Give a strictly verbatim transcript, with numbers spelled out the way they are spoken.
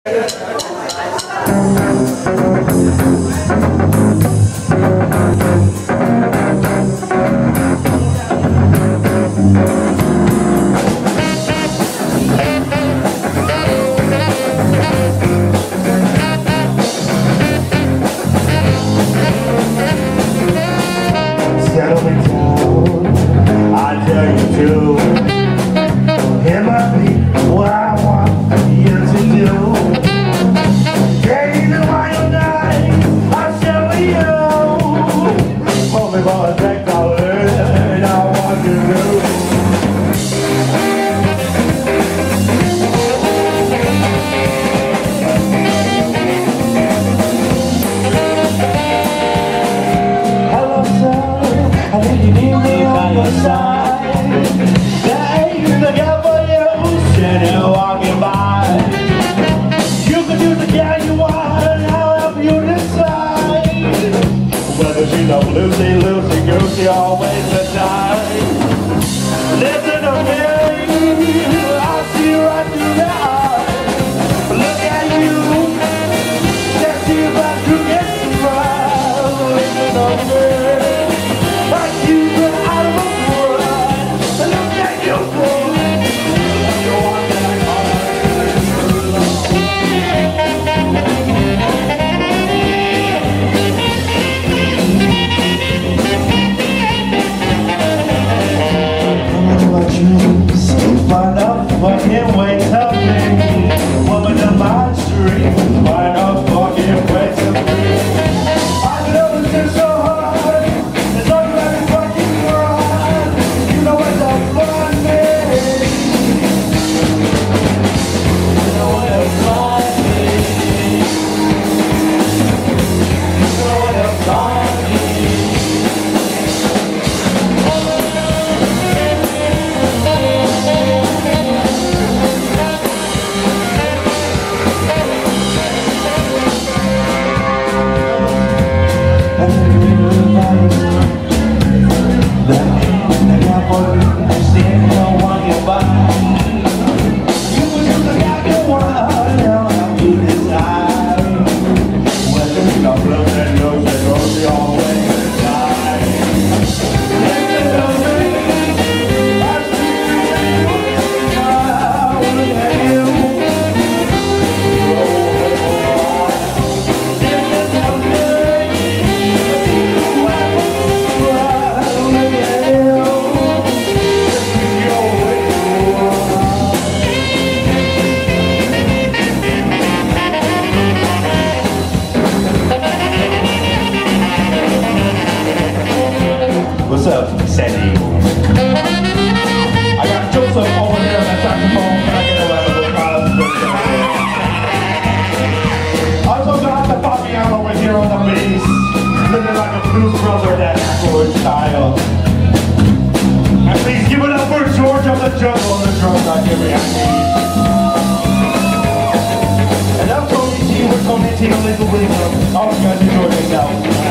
Lucy, Lucy, Goosey, always the time. Listen to me, I see right through the eyes. Look at you, let's see if I can get surprised. Listen to me, like you got out of a run. Look at you, boy. You want that heart. Find out fucking way to me, woman of my street. Find out fucking way to me. I know it's so hard. It's all like a fucking run. You know what the fun is. You know what the fun is. You know what the fun is. What's up, San Diego? I got Joseph over there on that saxophone. Can I get a round of applause? Also got the Fabian over here on the bass, looking like a blues brother, that chord style. And please give it up for George on the jungle on the drums. I give it. And I'm Toni T with Toni T, Legal Legal. All you guys enjoy yourselves.